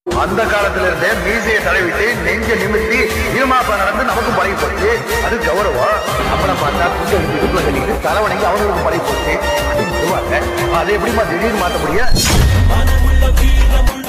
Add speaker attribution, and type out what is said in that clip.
Speaker 1: அந்த காலத்துல இருந்தே மீசையை தடவிட்டு நெஞ்ச நிமித்தி இருமாப்பா நடந்து நமக்கும் பழகி போச்சு. அது கௌரவம். அப்புறம் பார்த்தா குஞ்ச இடுப்புல கட்டிட்டு தலைவனைக்கு அவங்களுக்கு பழகி போச்சு. அது எப்படிமா திடீர்னு மாத்த முடியும்?